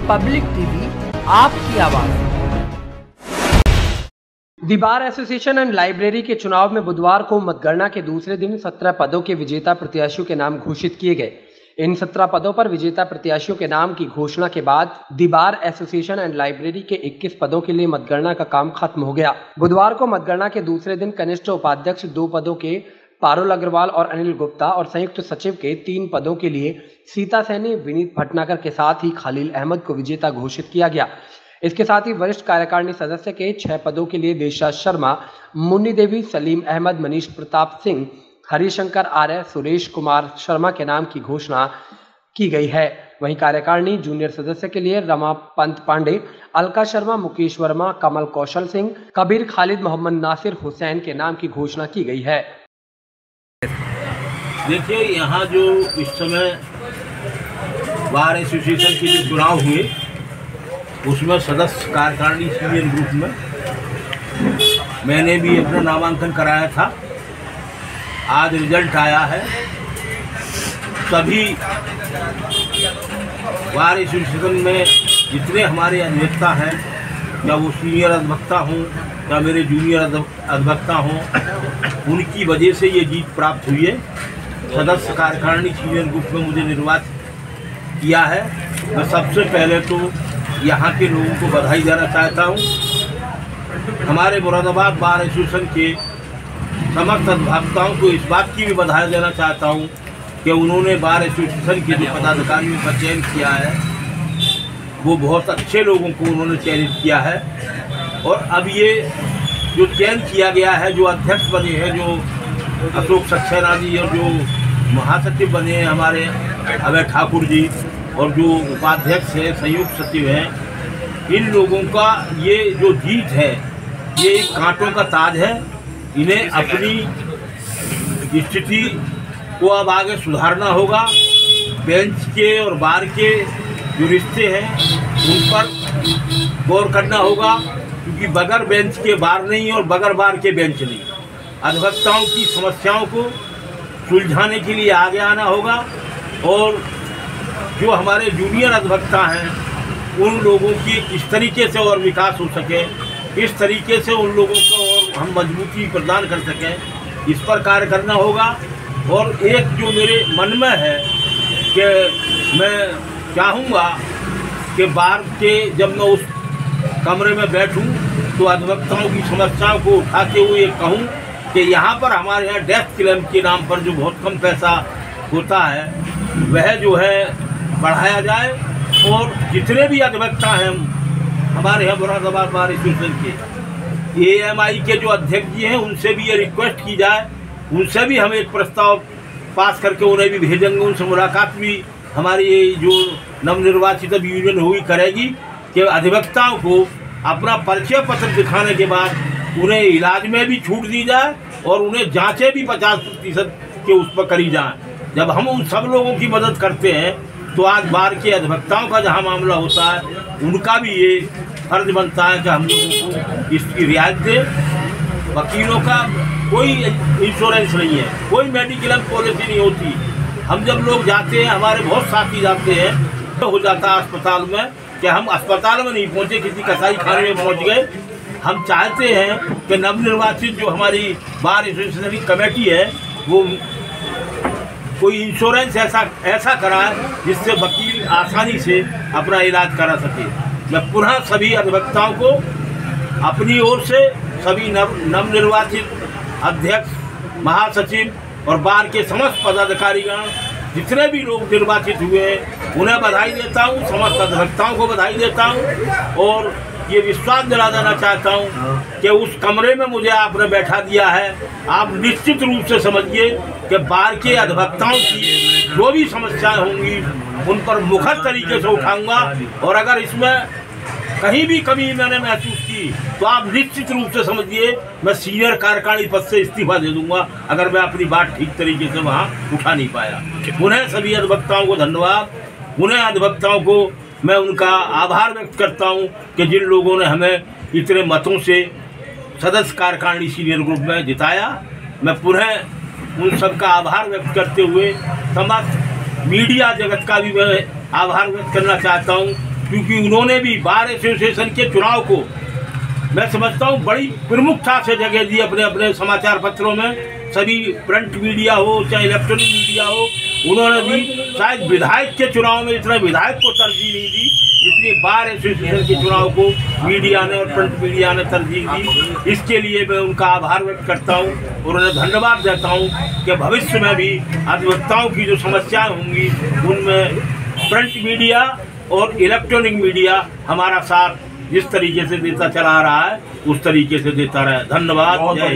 Public TV, आपकी आवाज। The bar association and library के चुनाव में बुधवार को मतगणना के दूसरे दिन 17 पदों के विजेता प्रत्याशियों के नाम घोषित किए गए। इन 17 पदों पर विजेता प्रत्याशियों के नाम की घोषणा के बाद the bar association and library के 21 पदों के लिए मतगणना का काम खत्म हो गया। बुधवार को मतगणना के दूसरे दिन कनिष्ठ उपाध्यक्ष 2 पदों के पारुल अग्रवाल और अनिल गुप्ता और संयुक्त सचिव के 3 पदों के लिए सीता सैनी, विनीत भटनागर के साथ ही खलील अहमद को विजेता घोषित किया गया। इसके साथ ही वरिष्ठ कार्यकारिणी सदस्य के 6 पदों के लिए देशा शर्मा, मुन्नी देवी, सलीम अहमद, मनीष प्रताप सिंह, हरिशंकर आर्य, सुरेश कुमार शर्मा के नाम की घोषणा की गई है। वहीं कार्यकारिणी जूनियर सदस्य के लिए रमा पंत पांडे, अलका शर्मा, मुकेश वर्मा, कमल कौशल सिंह, कबीर खालिद, मोहम्मद नासिर हुसैन के नाम की घोषणा की गई है। देखिए, यहाँ जो इस समय बार एसोसिएशन के जो चुनाव हुए उसमें सदस्य कार्यकारिणी सीनियर ग्रुप में मैंने भी अपना नामांकन कराया था। आज रिजल्ट आया है। सभी बार एसोसिएशन में जितने हमारे अधिवक्ता हैं, या वो सीनियर अधिवक्ता हों या मेरे जूनियर अधिवक्ता हों, उनकी वजह से ये जीत प्राप्त हुई है। सदस्य कार्यकारिणी सीनियर ग्रुप में मुझे निर्वाचित किया है। मैं सबसे पहले तो यहाँ के लोगों को बधाई देना चाहता हूँ। हमारे मुरादाबाद बार एसोसिएशन के समस्त अधिवक्ताओं को इस बात की भी बधाई देना चाहता हूँ कि उन्होंने बार एसोसिएशन के जो पदाधिकारियों का चयन किया है वो बहुत अच्छे लोगों को उन्होंने चयनित किया है। और अब ये जो चयन किया गया है, जो अध्यक्ष बने हैं, जो अशोक सक्सेना जी, और जो महासचिव बने हैं हमारे अभय ठाकुर जी, और जो उपाध्यक्ष है, संयुक्त सचिव हैं, इन लोगों का ये जो जीत है ये एक कांटों का ताज है। इन्हें अपनी स्थिति को अब आगे सुधारना होगा। बेंच के और बार के जो रिश्ते हैं उन पर गौर करना होगा, क्योंकि बगैर बेंच के बार नहीं और बगैर बार के बेंच नहीं। अधिवक्ताओं की समस्याओं को सुलझाने के लिए आगे आना होगा, और जो हमारे जूनियर अधिवक्ता हैं उन लोगों की किस तरीके से और विकास हो सके, किस तरीके से उन लोगों को और हम मजबूती प्रदान कर सकें, इस पर कार्य करना होगा। और एक जो मेरे मन में है कि मैं चाहूँगा कि बार के जब मैं उस कमरे में बैठूं तो अधिवक्ताओं की समस्याओं को उठाते हुए कहूं कि यहाँ पर हमारे यहाँ डेथ क्लेम के नाम पर जो बहुत कम पैसा होता है वह जो है बढ़ाया जाए, और जितने भी अधिवक्ता हैं हमारे यहाँ मुरादाबाद बार एसोसिएशन के AMI के जो अध्यक्ष जी हैं उनसे भी ये रिक्वेस्ट की जाए, उनसे भी हम एक प्रस्ताव पास करके उन्हें भी भेजेंगे। उनसे मुलाकात भी हमारी ये जो नवनिर्वाचित यूनियन हुई करेगी कि अधिवक्ताओं को अपना परिचय पत्र दिखाने के बाद उन्हें इलाज में भी छूट दी जाए और उन्हें जांचें भी 50% के उस पर करी जाएं। जब हम उन सब लोगों की मदद करते हैं तो आज बार के अधिवक्ताओं का जहां मामला होता है उनका भी ये फर्ज बनता है कि हम लोगों को इसकी रियायत दें। वकीलों का कोई इंश्योरेंस नहीं है, कोई मेडिक्लेम पॉलिसी नहीं होती। हम जब लोग जाते हैं, हमारे बहुत साथी जाते हैं, तो हो जाता है अस्पताल में कि हम अस्पताल में नहीं पहुंचे, किसी कसाई खाने में पहुंच गए। हम चाहते हैं कि नवनिर्वाचित जो हमारी बार एसोसिएशन की कमेटी है वो कोई इंश्योरेंस ऐसा कराए जिससे वकील आसानी से अपना इलाज करा सके। मैं पुनः सभी अधिवक्ताओं को अपनी ओर से सभी नवनिर्वाचित अध्यक्ष, महासचिव और बार के समस्त पदाधिकारीगण, जितने भी लोग निर्वाचित हुए हैं उन्हें बधाई देता हूं, समस्त अधिवक्ताओं को बधाई देता हूं, और ये विश्वास दिला देना चाहता हूं कि उस कमरे में मुझे आपने बैठा दिया है, आप निश्चित रूप से समझिए कि बार के अधिवक्ताओं की जो भी समस्याएं होंगी उन पर मुखर तरीके से उठाऊंगा, और अगर इसमें कहीं भी कमी मैंने महसूस की तो आप निश्चित रूप से समझिए मैं सीनियर कार्यकारिणी पद से इस्तीफा दे दूंगा अगर मैं अपनी बात ठीक तरीके से वहां उठा नहीं पाया। उन्हें सभी अधिवक्ताओं को धन्यवाद, उन्हें अधिवक्ताओं को मैं उनका आभार व्यक्त करता हूं कि जिन लोगों ने हमें इतने मतों से सदस्य कार्यकारिणी सीनियर ग्रुप में जिताया। मैं पुनः उन सबका आभार व्यक्त करते हुए समस्त मीडिया जगत का भी मैं आभार व्यक्त करना चाहता हूं क्योंकि उन्होंने भी बार एसोसिएशन के चुनाव को मैं समझता हूँ बड़ी प्रमुखता से जगह दी अपने अपने समाचार पत्रों में, सभी प्रिंट मीडिया हो चाहे इलेक्ट्रॉनिक मीडिया हो, उन्होंने दी। शायद विधायक के चुनाव में इतना विधायक को तरजीह नहीं दी जितनी बार एसोसिएशन के चुनाव को मीडिया ने और प्रिंट मीडिया ने तरजीह दी। इसके लिए मैं उनका आभार व्यक्त करता हूँ और उन्हें धन्यवाद देता हूँ कि भविष्य में भी अधिवक्ताओं की जो समस्याएं होंगी उनमें प्रिंट मीडिया और इलेक्ट्रॉनिक मीडिया हमारा साथ जिस तरीके से देता चला आ रहा है उस तरीके से देता रहे। धन्यवाद।